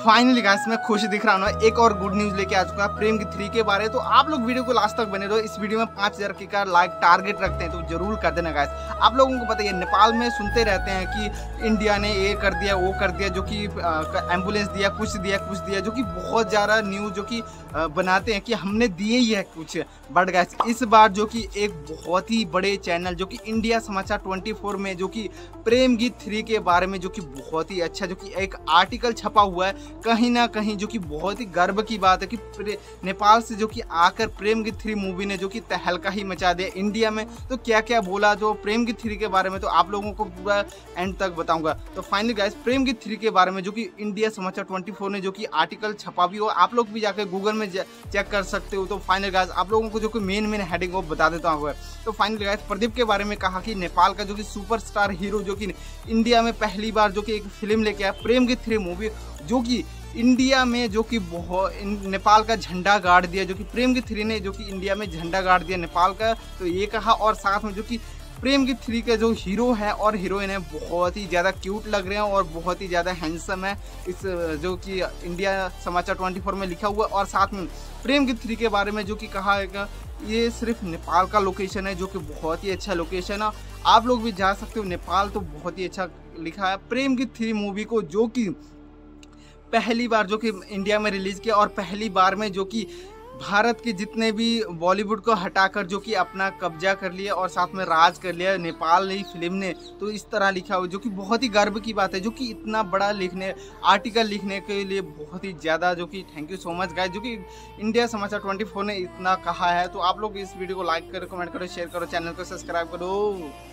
Finally guys मैं खुश दिख रहा हूँ, एक और गुड न्यूज लेके आ चुका है प्रेम की 3 के बारे। तो आप लोग वीडियो को लास्ट तक बने रहो। इस वीडियो में 5000 का लाइक टारगेट रखते हैं, तो जरूर कर देना गाइस। आप लोगों को पता है नेपाल में सुनते रहते हैं कि इंडिया ने ये कर दिया वो कर दिया, जो कि एम्बुलेंस दिया कुछ दिया, जो कि बहुत ज़्यादा न्यूज़ जो कि बनाते हैं कि हमने दिए ही है कुछ। बट गाइस इस बार जो कि एक बहुत ही बड़े चैनल जो कि इंडिया समाचार 24 में जो कि प्रेम गीत 3 के बारे में जो कि बहुत ही अच्छा जो कि एक आर्टिकल छपा हुआ है, कहीं ना कहीं जो कि बहुत ही गर्व की बात है कि नेपाल से जो कि आकर प्रेम गीत 3 मूवी ने जो कि तहलका ही मचा दिया इंडिया में। तो क्या क्या बोला जो प्रेम गीत 3 के बारे में, तो आप लोगों को पूरा एंड तक बताऊंगा। तो फाइनली गाइस प्रेम गीत 3 के बारे में जो कि इंडिया समाचार 24 ने जो कि आर्टिकल छपा भी हो, आप लोग भी जाकर गूगल में चेक कर सकते हो। तो फाइनल गाइस आप लोगों को जो कि मेन हेडिंग वो बता देता हूँ। तो फाइनल गाइस प्रदीप के बारे में कहा कि नेपाल का जो कि सुपरस्टार हीरो जो कि इंडिया में पहली बार जो कि एक फिल्म लेके आया प्रेम गीत 3 मूवी, जो कि इंडिया में जो कि बहुत नेपाल का झंडा गाड़ दिया, जो कि प्रेम गीत 3 ने जो कि इंडिया में झंडा गाड़ दिया नेपाल का। तो ये कहा, और साथ में जो कि प्रेम गीत 3 के जो हीरो है और हीरोइन है बहुत ही ज़्यादा क्यूट लग रहे हैं और बहुत ही ज़्यादा हैंडसम है, इस जो कि इंडिया समाचार 24 में लिखा हुआ है। और साथ में प्रेम गीत 3 के बारे में जो कि कहा है कि ये सिर्फ नेपाल का लोकेशन है, जो कि बहुत ही अच्छा लोकेशन है, आप लोग भी जा सकते हो नेपाल। तो बहुत ही अच्छा लिखा है प्रेम गीत 3 मूवी को, जो कि पहली बार जो कि इंडिया में रिलीज़ किया और पहली बार में जो कि भारत के जितने भी बॉलीवुड को हटाकर जो कि अपना कब्जा कर लिया और साथ में राज कर लिया नेपाल ने फिल्म ने। तो इस तरह लिखा हुआ जो कि बहुत ही गर्व की बात है, जो कि इतना बड़ा आर्टिकल लिखने के लिए बहुत ही ज़्यादा जो कि thank you so much guys, जो कि इंडिया समाचार 24 ने इतना कहा है। तो आप लोग इस वीडियो को लाइक करो, कमेंट करो, शेयर करो, चैनल को सब्सक्राइब करो।